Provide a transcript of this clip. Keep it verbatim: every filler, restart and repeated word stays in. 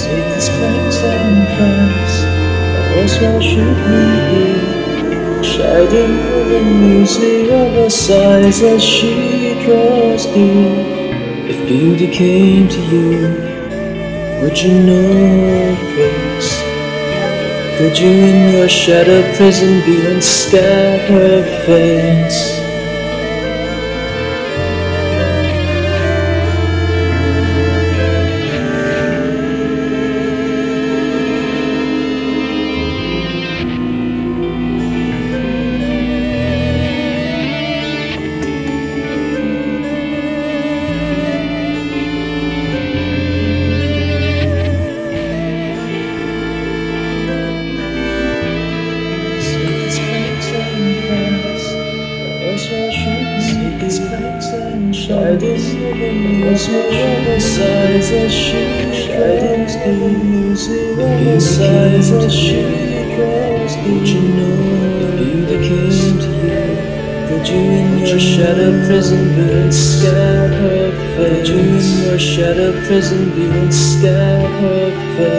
Secrets, cracks and cracks, else why should we be shouting with the music of her sighs as she draws near? If beauty came to you, would you know grace? Could you in your shattered prison view and scan her face? Secrets, cracks and shadows of the music of the sighs as she draws the music of the sighs as she draws the. Would you know if beauty came to you? Could you in your shattered prison view and scan her face? Could you in your shattered prison view and scan her face?